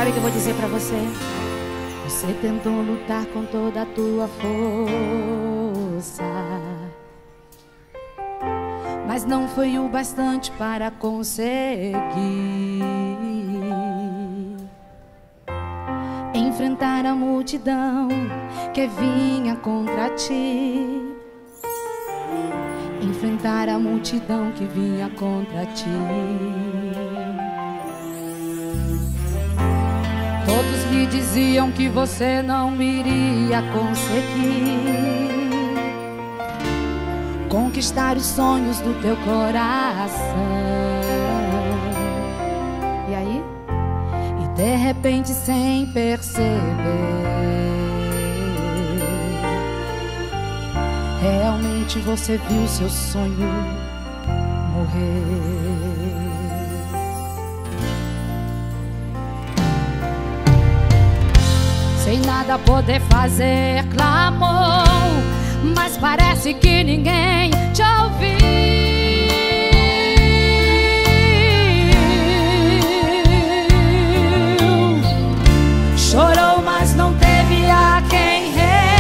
Olha o que eu vou dizer pra você. Você tentou lutar com toda a tua força, mas não foi o bastante para conseguir enfrentar a multidão que vinha contra ti. Enfrentar a multidão que vinha contra ti. Todos lhe diziam que você não iria conseguir conquistar os sonhos do teu coração. E aí? E de repente, sem perceber, realmente você viu seu sonho morrer. Sem nada poder fazer, clamou, mas parece que ninguém te ouviu. Chorou, mas não teve a quem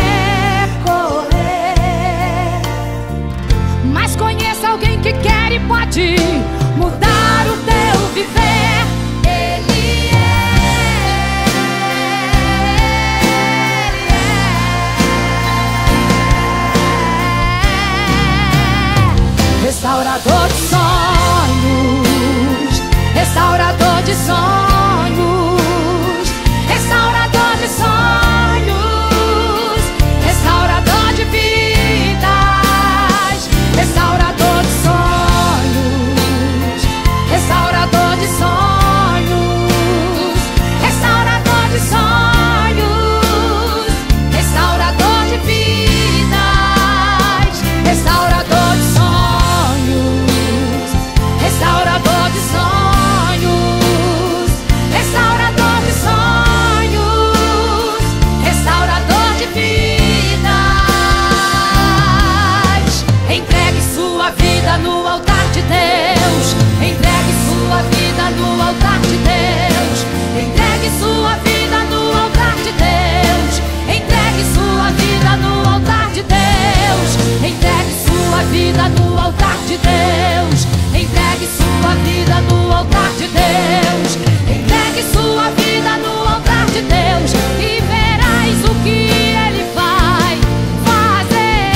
recorrer. Mas conheça alguém que quer e pode mudar o teu viver. Restaurador de sonhos, restaurador de sonhos, restaurador de sonhos, restaurador de vidas, restaurador de sonhos, restaurador de sonhos, restaurador de sonhos, restaurador de vidas, restaurador de sonhos. Restaurador de sonhos, restaurador de sonhos, restaurador de vidas. Entregue sua vida no altar de Deus. Entregue sua vida no altar de Deus. Entregue sua vida no altar de Deus. Entregue sua vida no altar de Deus. Entregue sua vida no altar de Deus. Entregue sua vida no altar de Deus. Entregue sua vida no altar de Deus e verás o que Ele vai fazer.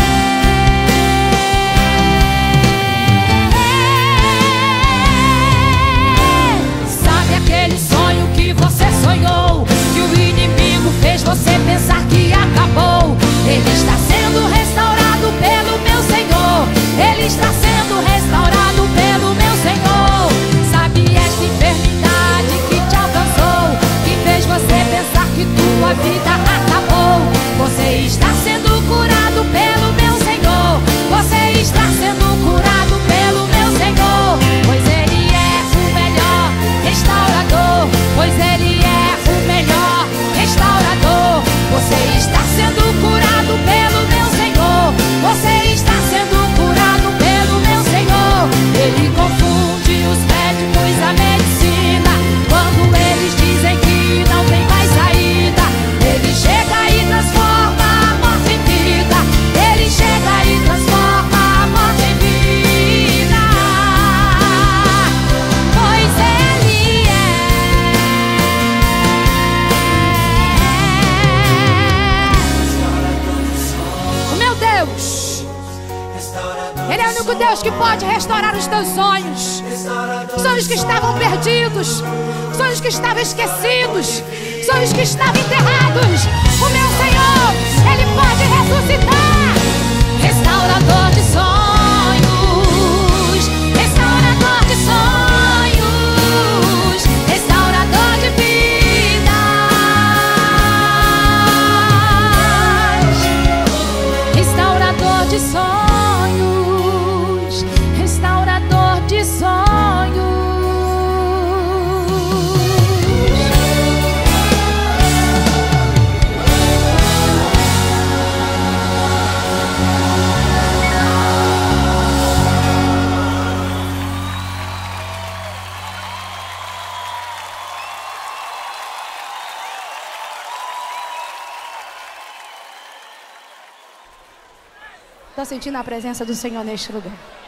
Sabe aquele sonho que você sonhou, que o inimigo fez você pensar que acabou? Ele está sendo restaurado pelo meu Senhor. Ele está sendo restaurado pelo meu Senhor. Sabe esta enfermidade que te alcançou, que fez você pensar que tua vida acabou? Você está sendo curado pelo meu Senhor. Você está sendo curado pelo meu Senhor. Pois Ele é o melhor restaurador. Pois Ele é o melhor restaurador. Você está sendo curado pelo meu Senhor. Você está sendo curado pelo meu Senhor. Ele confunde os médicos, a medicina, quando eles dizem que não tem mais saída. Ele chega e transforma a morte em vida. Ele chega e transforma a morte em vida. Pois Ele é o meu Deus. Ele é o único Deus que pode restaurar os teus sonhos. Sonhos que estavam perdidos, sonhos que estavam esquecidos, sonhos que estavam enterrados. O meu Senhor, Ele pode ressuscitar. Restaurador de sonhos, restaurador de sonhos, restaurador de vidas, restaurador de sonhos, restaurador de sonhos. estou sentindo a presença do Senhor neste lugar.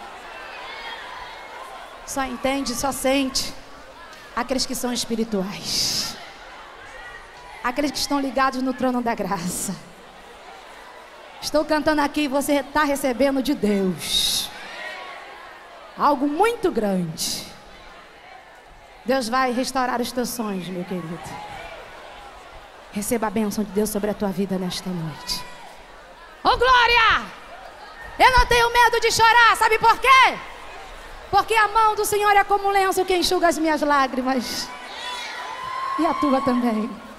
Só entende, só sente aqueles que são espirituais, aqueles que estão ligados no trono da graça. Estou cantando aqui e você está recebendo de Deus algo muito grande. Deus vai restaurar os teus sonhos, meu querido. Receba a bênção de Deus sobre a tua vida nesta noite. Oh, glória! Eu não tenho medo de chorar, sabe por quê? Porque a mão do Senhor é como um lenço que enxuga as minhas lágrimas. E a tua também.